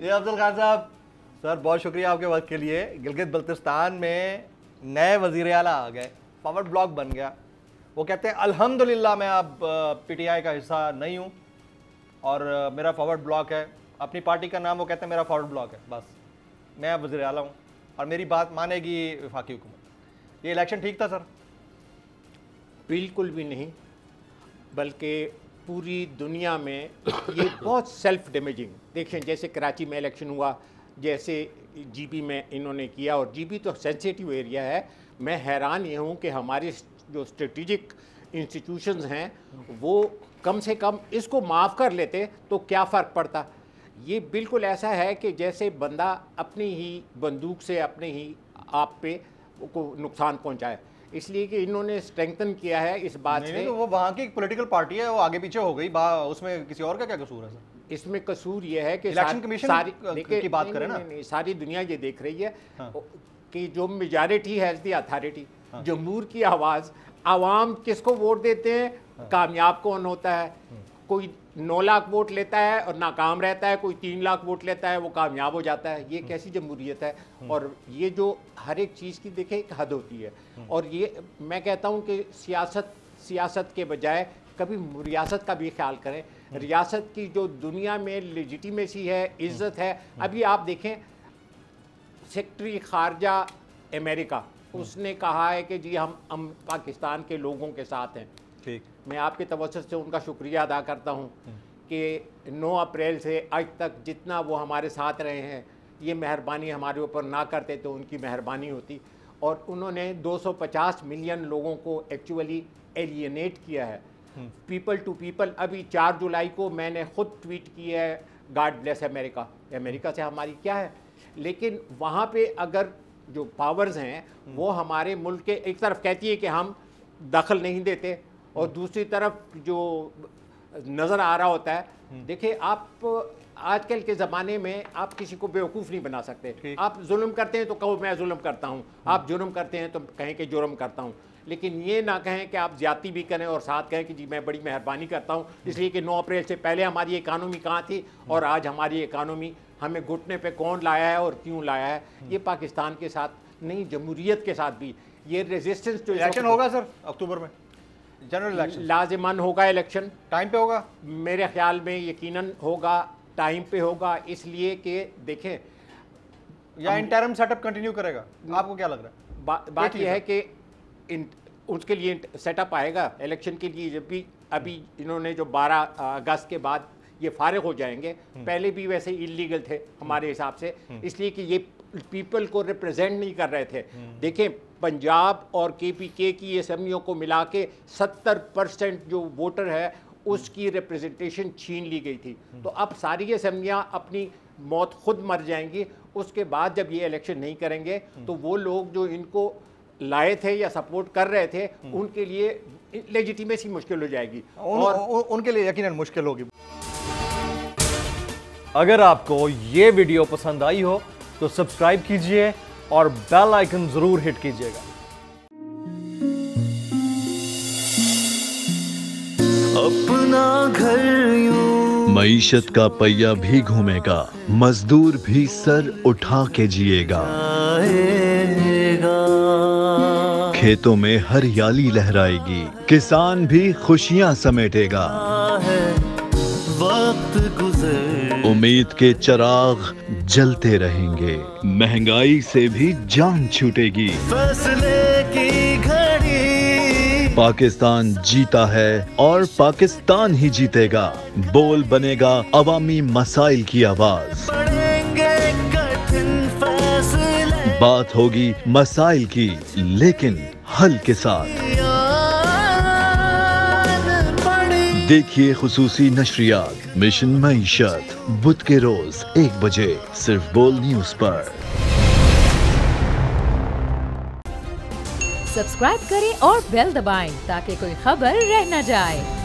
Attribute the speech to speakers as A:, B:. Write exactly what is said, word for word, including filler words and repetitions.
A: ये अब्दुल खान साहब, सर बहुत शुक्रिया आपके वक्त के लिए। गिलगित बल्तिस्तान में नए वज़ीर आला आ गए, पावर ब्लॉक बन गया। वो कहते हैं अल्हम्दुलिल्लाह मैं अब पीटीआई का हिस्सा नहीं हूँ और मेरा फॉरवर्ड ब्लॉक है, अपनी पार्टी का नाम वो कहते हैं मेरा फॉरवर्ड ब्लॉक है, बस मैं अब वज़ीर आला हूँ और मेरी बात मानेगी वफाकी हुकूमत। ये इलेक्शन ठीक था सर?
B: बिल्कुल भी नहीं, बल्कि पूरी दुनिया में ये बहुत सेल्फ डैमेजिंग। देखें जैसे कराची में इलेक्शन हुआ, जैसे जीबी में इन्होंने किया, और जीबी तो सेंसिटिव एरिया है। मैं हैरान ये हूँ कि हमारे जो स्ट्रेटिजिक इंस्टीट्यूशंस हैं वो कम से कम इसको माफ़ कर लेते तो क्या फ़र्क पड़ता। ये बिल्कुल ऐसा है कि जैसे बंदा अपनी ही बंदूक से अपने ही आप पे को नुकसान पहुँचाए, इसलिए कि इन्होंने स्ट्रेंथन किया है इस बात
A: नहीं,
B: से।
A: नहीं, तो वो वहाँ की पॉलिटिकल पार्टी है, वो आगे पीछे हो गई, उसमें किसी और का क्या कसूर है सर?
B: इसमें कसूर ये है कि
A: इलेक्शन कमीशन
B: सारी
A: की बात करें ना,
B: नहीं, नहीं, सारी दुनिया ये देख रही है
A: हाँ।
B: कि जो मेजॉरिटी हैज़ द अथॉरिटी, जमहूर की आवाज़, आवाम किसको वोट देते हैं, हाँ। कामयाब कौन होता है। कोई नौ लाख वोट लेता है और नाकाम रहता है, कोई तीन लाख वोट लेता है वो कामयाब हो जाता है। ये कैसी जमहूरियत है? और ये जो हर एक चीज़ की देखे एक हद होती है, और ये मैं कहता हूँ कि सियासत सियासत के बजाय कभी रियासत का भी ख्याल करें। रियासत की जो दुनिया में लेजिटिमेसी है, इज़्ज़त है। अभी आप देखें सेक्रेटरी खारजा अमेरिका, उसने कहा है कि जी हम हम पाकिस्तान के लोगों के साथ हैं।
A: ठीक,
B: मैं आपके तवज्जुह से उनका शुक्रिया अदा करता हूं कि नौ अप्रैल से आज तक जितना वो हमारे साथ रहे हैं, ये मेहरबानी हमारे ऊपर ना करते तो उनकी मेहरबानी होती। और उन्होंने दो सौ पचास मिलियन लोगों को एक्चुअली एलियनेट किया है, पीपल टू पीपल। अभी चार जुलाई को मैंने खुद ट्वीट की है, गॉड ब्लेस अमेरिका। अमेरिका से हमारी क्या है, लेकिन वहाँ पे अगर जो पावर्स हैं वो हमारे मुल्क के एक तरफ कहती है कि हम दखल नहीं देते, और दूसरी तरफ जो नज़र आ रहा होता है, देखिए आप आजकल के ज़माने में आप किसी को बेवकूफ़ नहीं बना सकते। आप जुल्म करते हैं तो कहो मैं जुल्म करता हूँ, आप जुर्म करते हैं तो कहें कि जुर्म करता हूँ, लेकिन ये ना कहें कि आप ज़्यादती भी करें और साथ कहें कि जी मैं बड़ी मेहरबानी करता हूँ। इसलिए कि नौ अप्रैल से पहले हमारी इकानमी कहाँ थी और आज हमारी इकानमी हमें घुटने पे कौन लाया है और क्यों लाया है। ये पाकिस्तान के साथ नहीं, जमहूरियत के साथ भी ये रेजिस्टेंस। जो
A: इलेक्शन होगा सर अक्टूबर में, जनरल इलेक्शन
B: लाजिमन होगा। इलेक्शन
A: टाइम पे होगा
B: मेरे ख्याल में, यकीनन होगा, टाइम पे होगा। इसलिए कि देखें,
A: या इंटरम सेटअप कंटिन्यू करेगा, आपको क्या लग रहा है?
B: बा, बात यह है कि इन उसके लिए सेटअप आएगा इलेक्शन के लिए। जब भी अभी इन्होंने जो बारह अगस्त के बाद ये फारिग हो जाएंगे, पहले भी वैसे इलीगल थे हमारे हिसाब से, इसलिए कि ये पीपल को रिप्रेजेंट नहीं कर रहे थे। देखें पंजाब और के पी के की असेंबलियों को मिला के सत्तर परसेंट जो वोटर है उसकी रिप्रेजेंटेशन छीन ली गई थी। तो अब सारी असेंबलियां अपनी मौत खुद मर जाएंगी। उसके बाद जब ये इलेक्शन नहीं करेंगे तो वो लोग जो इनको लाए थे या सपोर्ट कर रहे थे उनके लिए लेजिटिमेसी मुश्किल हो जाएगी,
A: उन,
B: और
A: उन, उनके लिए यकीनन मुश्किल होगी। अगर आपको ये वीडियो पसंद आई हो तो सब्सक्राइब कीजिए और बेल आइकन जरूर हिट कीजिएगा।
C: अपना घर यूं
D: मईशत का पहिया भी घूमेगा, मजदूर भी सर उठा के जिएगा, खेतों में हरियाली लहराएगी, किसान भी खुशियां समेटेगा,
C: वक्त गुजर
D: उम्मीद के चिराग जलते रहेंगे, महंगाई से भी जान छूटेगी।
C: फैसले की घड़ी
D: पाकिस्तान जीता है और पाकिस्तान ही जीतेगा। बोल बनेगा अवामी मसाइल की आवाज,
C: पड़ेंगे कठिन फैसले,
D: बात होगी मसाइल की लेकिन हल के साथ। देखिए खुसूसी नशरियात मिशन मईशत बुध के रोज एक बजे सिर्फ बोल न्यूज पर।
E: सब्सक्राइब करें और बेल दबाएं ताकि कोई खबर रह न जाए।